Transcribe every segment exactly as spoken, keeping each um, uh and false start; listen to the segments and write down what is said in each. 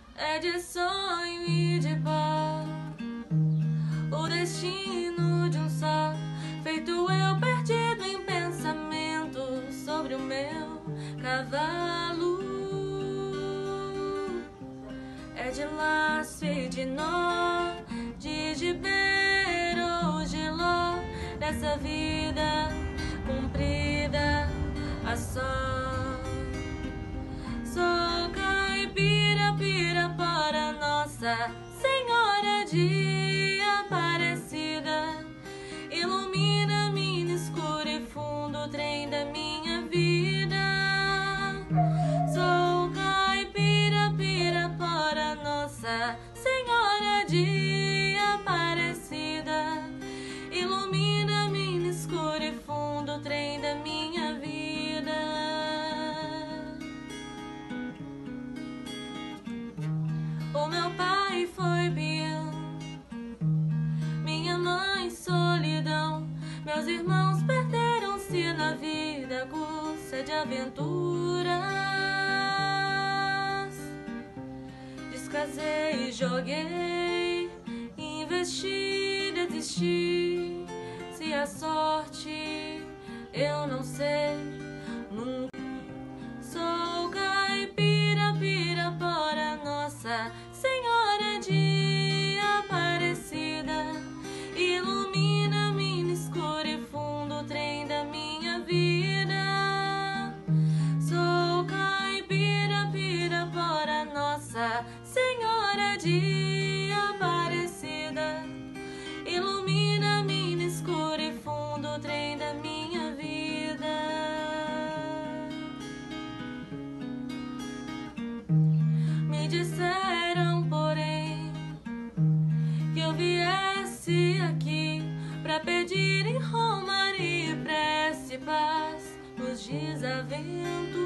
é de sonho e de pó, o destino de um só, feito eu perdido em pensamento sobre o meu cavalo. É de laço e de nó, de gibeiro ou de ló, dessa vida cumprida a só. Sou caipira, pirapora, Nossa Senhora de Aparecida, ilumina mina escuro e fundo o trem da minha vida. Sou caipira, pirapora, Nossa Senhora de Aparecida, ilumina mina escuro e fundo o trem da minha vida. O meu pai foi peão, minha mãe solidão, meus irmãos perderam-se na vida, aguça de aventuras. Descasei, joguei, investi, desisti. Se a sorte eu não sei, nunca. Sou caipira, pirapora, Nossa Senhora de Aparecida, ilumina mina escuro e fundo o trem da minha vida. Sou caipira, pirapora, Nossa Senhora de Aparecida, ilumina mina escuro e fundo o trem da minha vida. Me disseram, porém, que eu viesse aqui pra pedir em romaria e prece paz nos desaventos.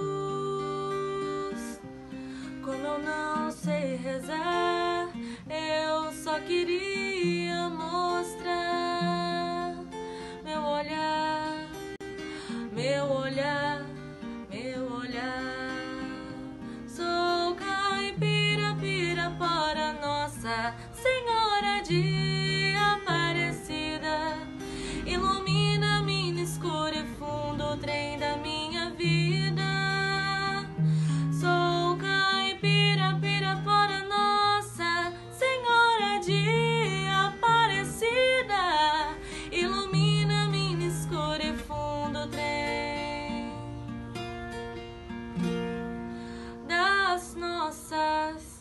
Como eu não sei rezar, eu só queria mostrar meu olhar, meu olhar, meu olhar. Sou caipira, pirapora, Nossa Senhora de Aparecida, ilumina mina escuro e fundo o trem da minha vida. Sou caipira, pirapora, Nossa Senhora de Aparecida, ilumina mina escuro e fundo o trem das nossas